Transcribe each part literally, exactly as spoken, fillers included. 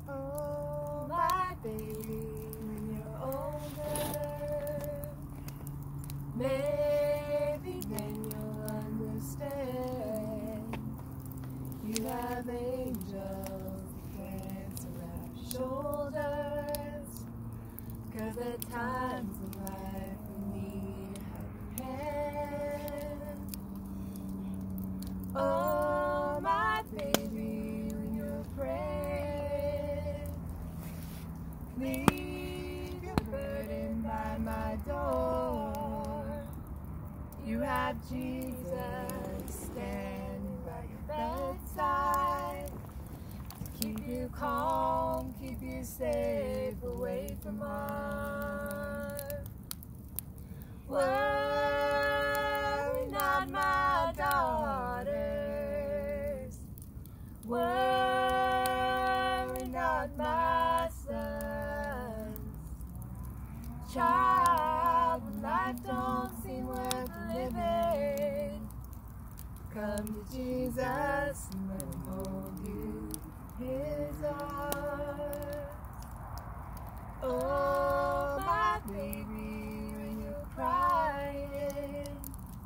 Oh, my baby, when you're older, maybe then you'll understand. You have angels dance around your shoulders, 'cause at times in life we need a helping hand. Oh, my baby, when you're afraid, leave your burden by my door. You have Jesus standing by your bedside to keep you calm, keep you safe away from harm. Worry not, my daughters. Worry not, my sons. Child, when life don't seem worth living, come to Jesus and let him hold you in his arms. Oh, my baby, when you're crying,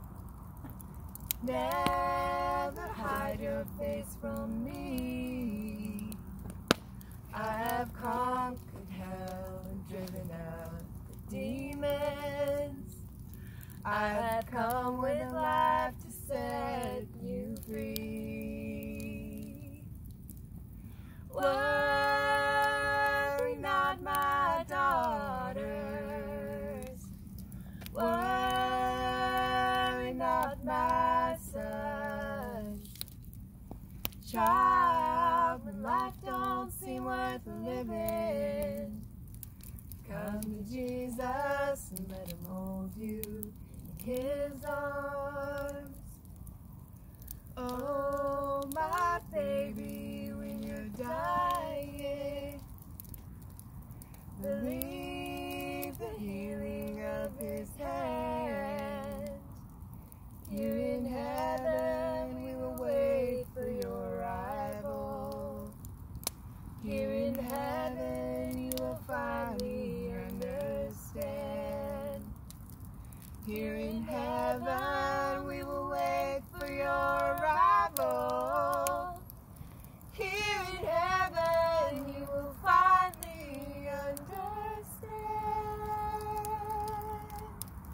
never hide your face from me. I have conquered hell and driven out the demons. I have come with life to set you free. Worry not, my daughters. Worry not, my sons. Child, when life don't seem worth living, come to Jesus and let him hold you in his arms. Oh, my baby, when you're dying, believe the healing of his hand. Here in heaven we will wait for your arrival. Here in heaven you will finally understand. Here in heaven we will wait for your arrival. Here in heaven you will finally understand.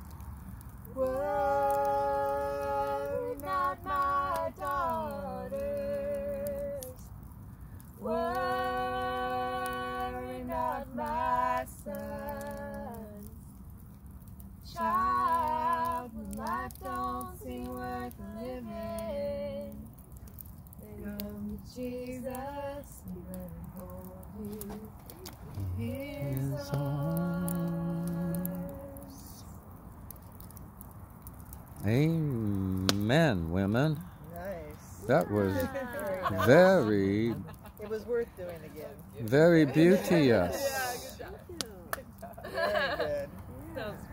Worry not, my daughters. Worry not, my sons. Child, when life don't seem worth living, come to Jesus and let him hold you in his arms. Amen, women. Nice. That was Very very, It was worth doing again. very beauteous. Yeah, good job. Very good. Sounds